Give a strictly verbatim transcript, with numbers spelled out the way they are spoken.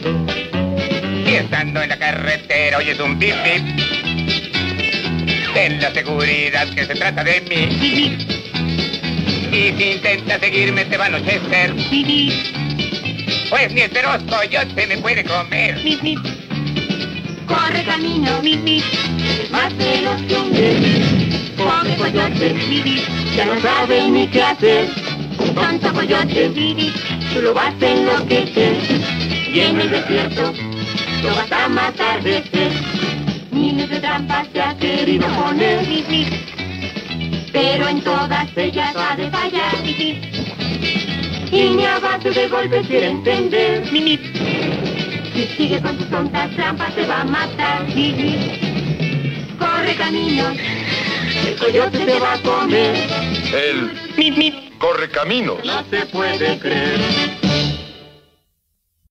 Y estando en la carretera oyes un bip bip, ten la seguridad que se trata de mí. Y si intentas seguirme te va a anochecer, pues ni el feroz coyote me puede comer. Corre camino, es más veloz que un bebé. Pobre coyote, ya no sabe ni qué hacer. Tonto coyote, tú lo vas a enloquecer. Y en el desierto lo vas a matar de sed. Miles de trampas te ha querido poner, pero en todas ellas ha de fallar. Y ni a base de golpes quiere entender. Si sigue con sus tontas trampas te va a matar. Corre caminos, el coyote te va a comer. El Correcaminos. No se puede creer.